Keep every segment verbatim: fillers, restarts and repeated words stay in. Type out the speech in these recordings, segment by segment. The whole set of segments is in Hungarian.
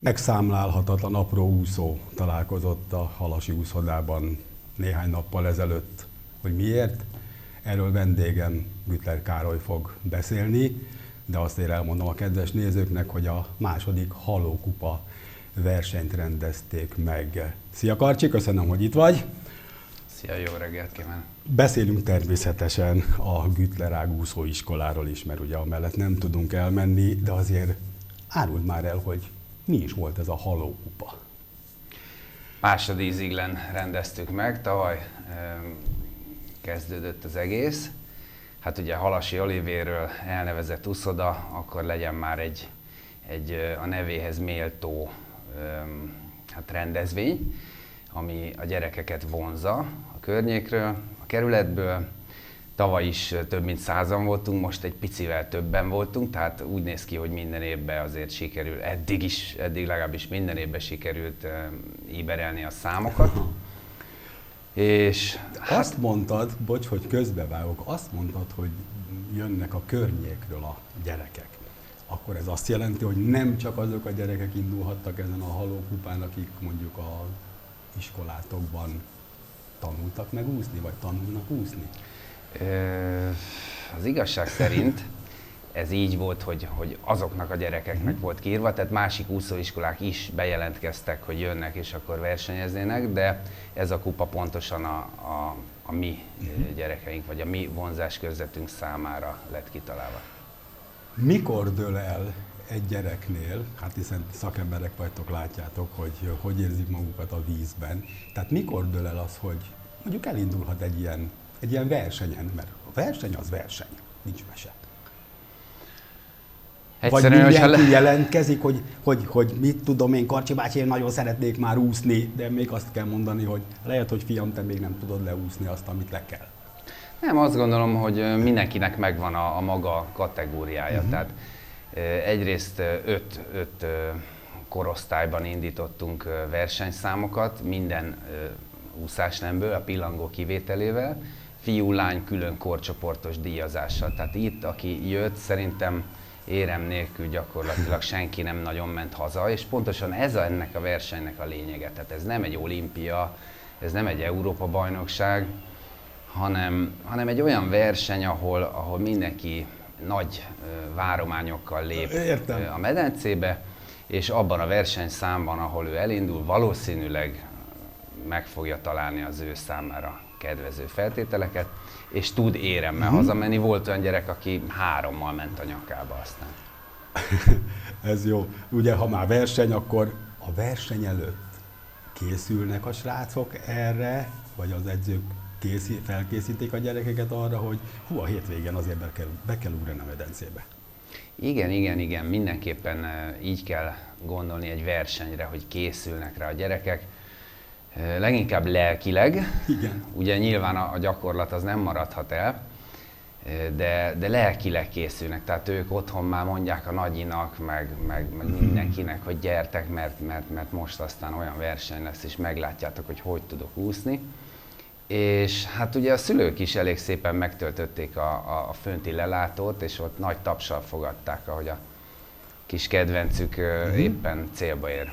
Megszámlálhatatlan apró úszó találkozott a Halasi úszodában néhány nappal ezelőtt. Hogy miért? Erről vendégem Güttler Károly fog beszélni, de azt én elmondom a kedves nézőknek, hogy a második Halókupa versenyt rendezték meg. Szia Karcsi, köszönöm, hogy itt vagy. Szia, jó reggelt kívánok! Beszélünk természetesen a Güttler Ág úszóiskoláról is, mert ugye amellett nem tudunk elmenni, de azért áruld már el, hogy mi is volt ez a Halókupa. Másodíziglen rendeztük meg, tavaly kezdődött az egész. Hát ugye Halasi Olivéről elnevezett úszoda, akkor legyen már egy, egy a nevéhez méltó hát rendezvény, ami a gyerekeket vonzza a környékről, a kerületből. Tavaly is több mint százan voltunk, most egy picivel többen voltunk, tehát úgy néz ki, hogy minden évben azért sikerül, eddig is, eddig legalábbis minden évben sikerült íberelni a számokat. És hát, azt mondtad, bocs, hogy közbevágok, azt mondtad, hogy jönnek a környékről a gyerekek. Akkor ez azt jelenti, hogy nem csak azok a gyerekek indulhattak ezen a Halókupán, akik mondjuk a iskolátokban tanultak meg úszni, vagy tanulnak úszni? Az igazság szerint ez így volt, hogy, hogy azoknak a gyerekeknek mm. volt kiírva, tehát másik úszóiskolák is bejelentkeztek, hogy jönnek és akkor versenyeznének, de ez a kupa pontosan a, a, a mi mm. gyerekeink, vagy a mi vonzáskörzetünk számára lett kitalálva. Mikor dől el egy gyereknél, hát hiszen szakemberek vagytok, látjátok, hogy hogy érzik magukat a vízben, tehát mikor dől el az, hogy mondjuk elindulhat egy ilyen, egy ilyen versenyen, mert a verseny az verseny, nincs mese. Egyszerűen, vagy mindenki le... jelentkezik, hogy, hogy, hogy mit tudom én, Karcsi bácsi, én nagyon szeretnék már úszni, de még azt kell mondani, hogy lehet, hogy fiam, te még nem tudod leúszni azt, amit le kell. Nem, azt gondolom, hogy mindenkinek megvan a, a maga kategóriája. Uh-huh. Tehát egyrészt öt, öt korosztályban indítottunk versenyszámokat, minden úszásnemből, a pillangó kivételével, fiú-lány külön korcsoportos díjazással. Tehát itt, aki jött, szerintem érem nélkül gyakorlatilag senki nem nagyon ment haza, és pontosan ez a, ennek a versenynek a lényege. Tehát ez nem egy olimpia, ez nem egy Európa-bajnokság, hanem, hanem egy olyan verseny, ahol, ahol mindenki nagy uh, várományokkal lép Értem. a medencébe, és abban a versenyszámban, ahol ő elindul, valószínűleg meg fogja találni az ő számára kedvező feltételeket, és tud éremmel uh-huh. hazamenni. Volt olyan gyerek, aki hárommal ment a nyakába aztán. Ez jó. Ugye, ha már verseny, akkor a verseny előtt készülnek a srácok erre, vagy az edzők készít, felkészítik a gyerekeket arra, hogy hú, a hétvégén azért be kell, be kell ugrani a medencébe. Igen, igen, igen, mindenképpen így kell gondolni egy versenyre, hogy készülnek rá a gyerekek. Leginkább lelkileg, igen. Ugye nyilván a, a gyakorlat az nem maradhat el, de, de lelkileg készülnek, tehát ők otthon már mondják a nagyinak, meg, meg, meg mindenkinek, hogy gyertek, mert, mert, mert most aztán olyan verseny lesz, és meglátjátok, hogy hogy tudok úszni. És hát ugye a szülők is elég szépen megtöltötték a, a, a fönti lelátót, és ott nagy tapssal fogadták, ahogy a kis kedvencük uh-huh. éppen célba ér.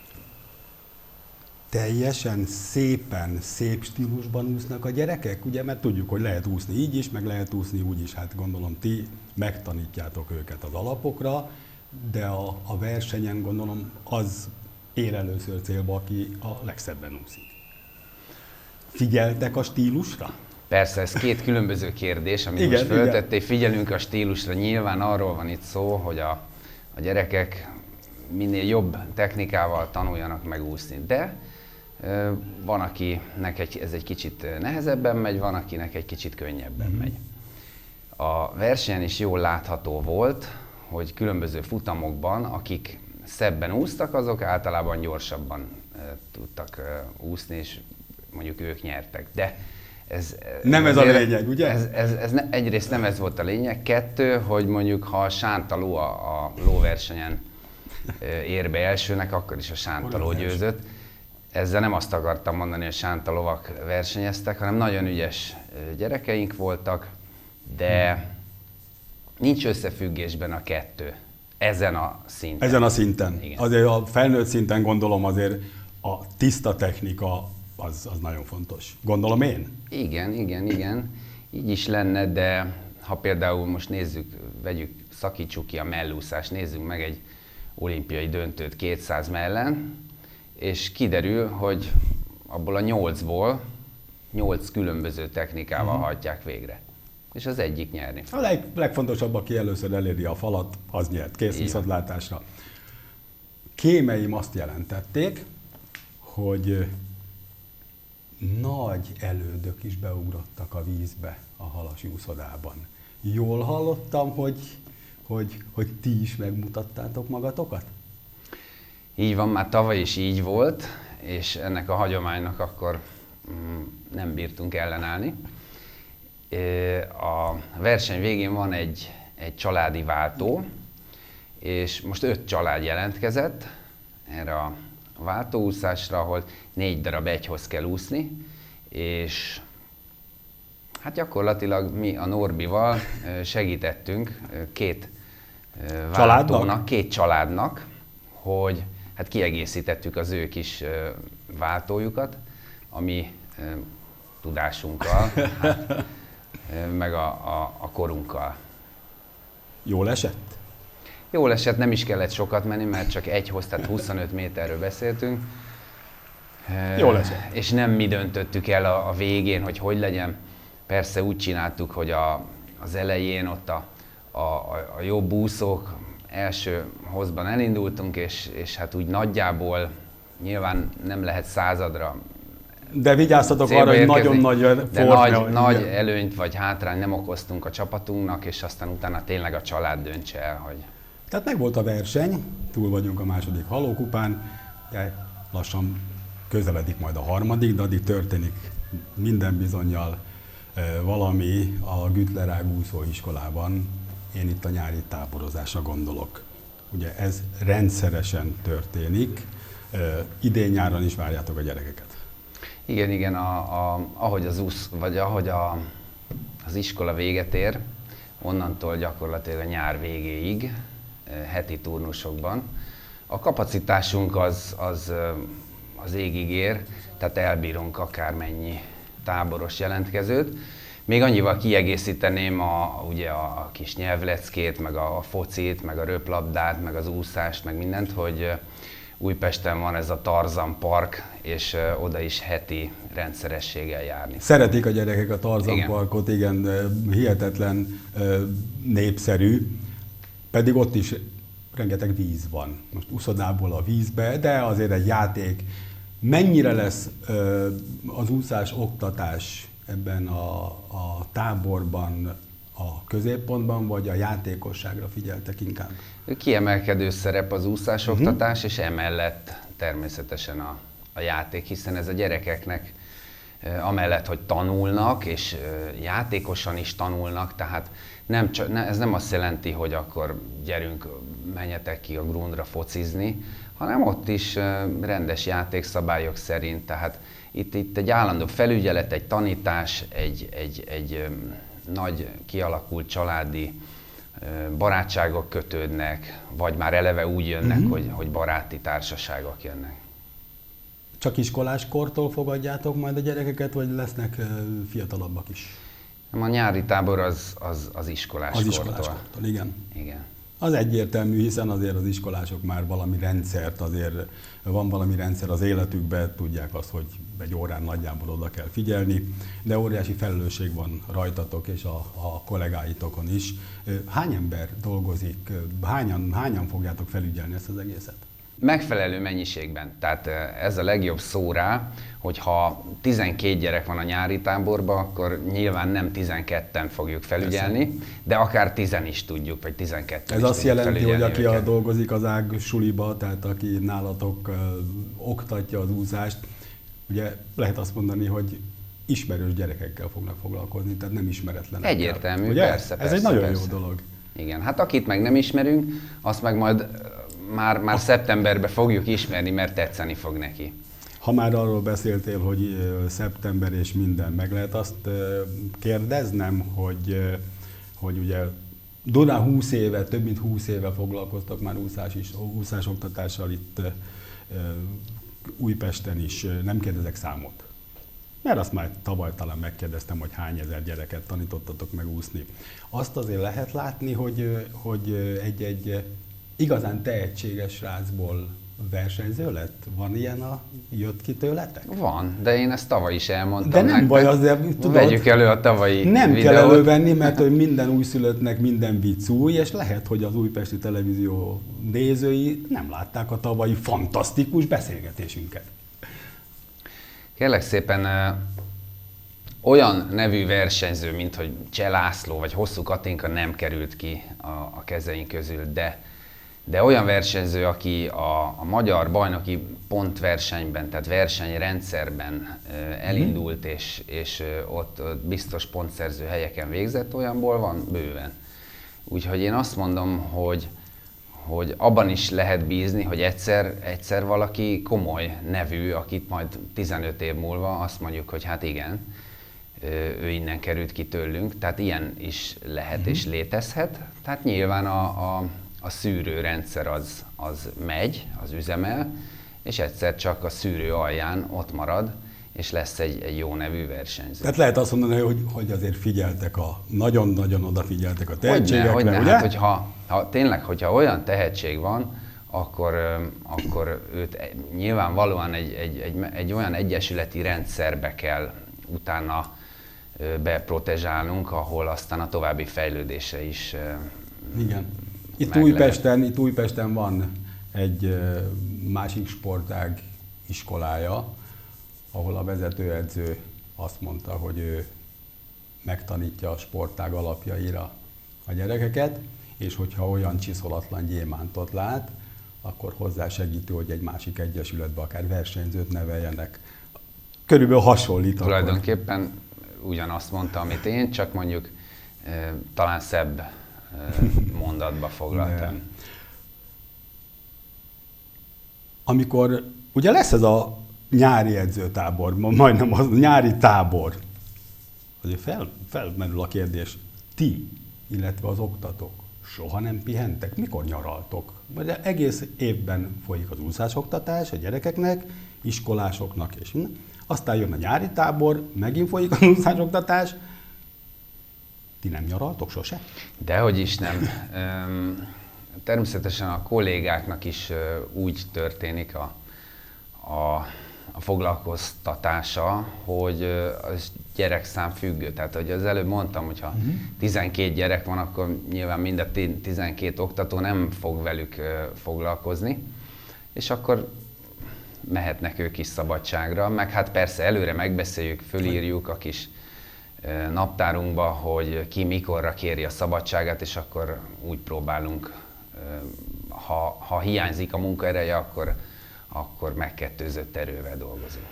Teljesen szépen, szép stílusban úsznak a gyerekek, ugye, mert tudjuk, hogy lehet úszni így is, meg lehet úszni úgy is, hát gondolom ti megtanítjátok őket az alapokra, de a, a versenyen gondolom az ér először célba, aki a legszebben úszik. Figyeltek a stílusra? Persze, ez két különböző kérdés, amit igen, most föltettél. Figyelünk a stílusra, nyilván arról van itt szó, hogy a, a gyerekek minél jobb technikával tanuljanak meg úszni, de van, akinek egy, ez egy kicsit nehezebben megy, van, akinek egy kicsit könnyebben mm-hmm. megy. A versenyen is jól látható volt, hogy különböző futamokban, akik szebben úsztak, azok általában gyorsabban tudtak úszni, és mondjuk ők nyertek. De ez, nem ez a lényeg, ugye? Ez, ez, ez ne, egyrészt nem ez volt a lényeg. Kettő, hogy mondjuk ha a sántaló a, a lóversenyen ér be elsőnek, akkor is a sántaló győzött. Ezzel nem azt akartam mondani, hogy sántalovak versenyeztek, hanem nagyon ügyes gyerekeink voltak, de nincs összefüggésben a kettő. ezen a szinten. Ezen a szinten. Igen. Azért a felnőtt szinten gondolom azért a tiszta technika az, az nagyon fontos. Gondolom én? Igen, igen, igen. Így is lenne, de ha például most nézzük, vegyük, szakítsuk ki a mellúszást, nézzük meg egy olimpiai döntőt kétszáz mellen, és kiderül, hogy abból a nyolcból nyolc különböző technikával uh-huh. hajtják végre. És az egyik nyerni. A leg, legfontosabb, aki először eléri a falat, az nyert, kész viszontlátásra. Kémeim azt jelentették, hogy nagy elődök is beugrottak a vízbe a halasi úszodában. Jól hallottam, hogy, hogy, hogy ti is megmutattátok magatokat? Így van, már tavaly is így volt, és ennek a hagyománynak akkor mm, nem bírtunk ellenállni. A verseny végén van egy, egy családi váltó, és most öt család jelentkezett erre a váltóúszásra, ahol négy darab egyhoz kell úszni, és hát gyakorlatilag mi a Norbival segítettünk két váltónak, két családnak, hogy hát kiegészítettük az ő kis váltójukat, ami tudásunkkal, hát, meg a, a, a korunkkal. Jól esett? Jól esett, nem is kellett sokat menni, mert csak egy hoz, tehát huszonöt méterről beszéltünk. Jól esett. És nem mi döntöttük el a, a végén, hogy hogy legyen. Persze úgy csináltuk, hogy a, az elején ott a, a, a jobb úszók első hozban elindultunk, és, és hát úgy nagyjából nyilván nem lehet századra. De vigyáztatok arra, hogy nagyon nagy de nagy, nagy előnyt vagy hátrány nem okoztunk a csapatunknak, és aztán utána tényleg a család döntse el, hogy... Tehát meg volt a verseny, túl vagyunk a második halókupán, de lassan közeledik majd a harmadik, de addig történik minden bizonnyal valami a Güttlerág úszóiskolában. Én itt a nyári táborozásra gondolok. Ugye ez rendszeresen történik, idén nyáron is várjátok a gyerekeket. Igen, igen, a, a, ahogy az úsz, vagy ahogy a, az iskola véget ér, onnantól gyakorlatilag a nyár végéig, heti turnusokban. A kapacitásunk az, az, az égig ér, tehát elbírunk akármennyi táboros jelentkezőt. Még annyival kiegészíteném a, ugye a kis nyelvleckét, meg a focit, meg a röplabdát, meg az úszást, meg mindent, hogy Újpesten van ez a Tarzan Park, és oda is heti rendszerességgel járni. Szeretik a gyerekek a Tarzan igen. Parkot, igen, hihetetlen népszerű, pedig ott is rengeteg víz van. Most úszodából a vízbe, de azért egy játék. Mennyire lesz az úszás oktatás ebben a, a táborban a középpontban, vagy a játékosságra figyeltek inkább? Kiemelkedő szerep az úszásoktatás, uh-huh. és emellett természetesen a, a játék, hiszen ez a gyerekeknek amellett, hogy tanulnak, és játékosan is tanulnak, tehát nem csak, ne, ez nem azt jelenti, hogy akkor gyerünk, menjetek ki a grundra focizni, hanem ott is rendes játékszabályok szerint, tehát itt, itt egy állandó felügyelet, egy tanítás, egy, egy, egy nagy kialakult családi barátságok kötődnek, vagy már eleve úgy jönnek, uh-huh. hogy, hogy baráti társaságok jönnek. Csak iskolás kortól fogadjátok majd a gyerekeket, vagy lesznek fiatalabbak is? A nyári tábor az, az, az iskolás az kortól. Az iskolás kortól, igen. igen. Az egyértelmű, hiszen azért az iskolások már valami rendszert, azért van valami rendszer az életükben, tudják azt, hogy egy órán nagyjából oda kell figyelni, de óriási felelősség van rajtatok és a, a kollégáitokon is. Hány ember dolgozik, hányan, hányan fogjátok felügyelni ezt az egészet? Megfelelő mennyiségben. Tehát ez a legjobb szó rá, hogy ha tizenkét gyerek van a nyári táborban, akkor nyilván nem tizenketten fogjuk felügyelni, persze. de akár tizen is tudjuk, vagy tizenketten Ez is azt jelenti, hogy aki őket. a dolgozik az ág suliba, tehát aki nálatok uh, oktatja az úszást, ugye lehet azt mondani, hogy ismerős gyerekekkel fognak foglalkozni, tehát nem ismeretlenekkel. Egyértelmű, ugye? persze, persze. Ez egy nagyon persze. jó dolog. Igen, hát akit meg nem ismerünk, azt meg majd már, már szeptemberben fogjuk ismerni, mert tetszeni fog neki. Ha már arról beszéltél, hogy szeptember és minden, meg lehet azt kérdeznem, hogy, hogy ugye Durván húsz éve, több mint húsz éve foglalkoztak már úszás is, úszásoktatással itt uh, Újpesten is. Nem kérdezek számot. Mert azt már tavaly talán megkérdeztem, hogy hány ezer gyereket tanítottatok meg úszni. Azt azért lehet látni, hogy, hogy egy-egy igazán tehetséges srácból versenyző lett? Van ilyen, a jött ki tőletek? Van, de én ezt tavaly is elmondtam. De nem nektek. baj, azért tudod, vegyük elő a tavalyi nem videót. kell elővenni, mert hogy minden újszülöttnek minden vicc új, és lehet, hogy az Újpesti Televízió nézői nem látták a tavalyi fantasztikus beszélgetésünket. Kérlek szépen, ö, olyan nevű versenyző, mint hogy Cseh László vagy Hosszú Katinka nem került ki a, a kezeink közül, de De olyan versenyző, aki a, a magyar bajnoki pontversenyben, tehát versenyrendszerben elindult, és, és ott biztos pontszerző helyeken végzett, olyanból van bőven. Úgyhogy én azt mondom, hogy, hogy abban is lehet bízni, hogy egyszer, egyszer valaki komoly nevű, akit majd tizenöt év múlva azt mondjuk, hogy hát igen, ő innen került ki tőlünk. Tehát ilyen is lehet mm-hmm. és létezhet. Tehát nyilván a, a A szűrőrendszer az, az megy, az üzemel, és egyszer csak a szűrő alján ott marad, és lesz egy, egy jó nevű versenyző. Tehát lehet azt mondani, hogy, hogy azért figyeltek, a nagyon-nagyon odafigyeltek a tehetségekre, hogyne, hogyne. ugye? Hát, hogyha, ha, tényleg, hogyha olyan tehetség van, akkor, akkor őt nyilvánvalóan egy, egy, egy, egy olyan egyesületi rendszerbe kell utána beprotezsálnunk, ahol aztán a további fejlődése is igen. Itt Újpesten, itt Újpesten van egy másik sportág iskolája, ahol a vezetőedző azt mondta, hogy ő megtanítja a sportág alapjaira a gyerekeket, és hogyha olyan csiszolatlan gyémántot lát, akkor hozzásegítő, hogy egy másik egyesületbe akár versenyzőt neveljenek. Körülbelül hasonlít. Tulajdonképpen ugyanazt mondta, amit én, csak mondjuk e, talán szebb mondatba foglaltam. Amikor ugye lesz ez a nyári edzőtábor, majdnem az nyári tábor, azért fel, felmerül a kérdés, ti, illetve az oktatók soha nem pihentek? Mikor nyaraltok? Vagy egész évben folyik az úszásoktatás a gyerekeknek, iskolásoknak, és aztán jön a nyári tábor, megint folyik az úszásoktatás. Ti nem nyaraltok sose? Dehogy is nem. Természetesen a kollégáknak is úgy történik a, a, a foglalkoztatása, hogy az gyerekszám függő. Tehát, hogy az előbb mondtam, hogyha uh-huh. tizenkét gyerek van, akkor nyilván mind a tizenkét oktató nem fog velük foglalkozni, és akkor mehetnek ők is szabadságra, meg hát persze előre megbeszéljük, fölírjuk a kis naptárunkba, hogy ki mikorra kéri a szabadságát, és akkor úgy próbálunk, ha, ha hiányzik a munkaereje, akkor, akkor megkettőzött erővel dolgozunk.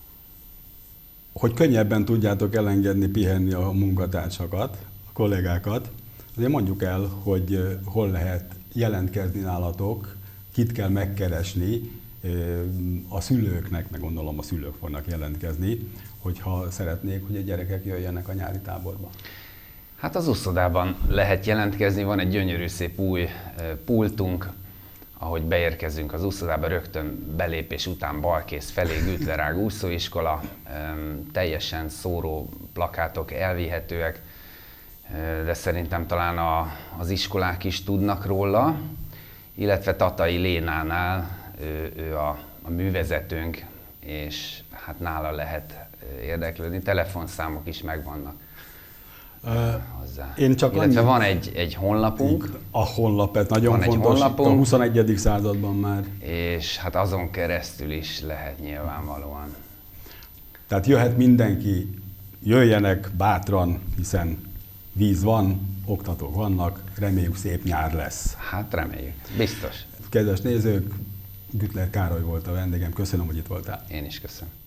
Hogy könnyebben tudjátok elengedni, pihenni a munkatársakat, a kollégákat, azért mondjuk el, hogy hol lehet jelentkezni nálatok, kit kell megkeresni, a szülőknek, meg gondolom a szülők fognak jelentkezni, hogyha szeretnék, hogy a gyerekek jöjjenek a nyári táborba. Hát az úszodában lehet jelentkezni, van egy gyönyörű szép új pultunk, ahogy beérkezünk az úszodába, rögtön belépés után balkész felé Güttlerág úszóiskola, teljesen szóró plakátok elvihetőek, de szerintem talán a, az iskolák is tudnak róla, illetve Tatai Lénánál ő, ő a, a művezetőnk, és hát nála lehet érdeklődni, telefonszámok is megvannak uh, hozzá. Én csak illetve annyi... van egy, egy honlapunk. A honlap, ez nagyon van fontos, honlapunk, a huszonegyedik században már. És hát azon keresztül is lehet nyilvánvalóan. Tehát jöhet mindenki, jöjjenek bátran, hiszen víz van, oktatók vannak, reméljük szép nyár lesz. Hát reméljük, biztos. Kedves nézők, Güttler Károly volt a vendégem, köszönöm, hogy itt voltál. Én is köszönöm.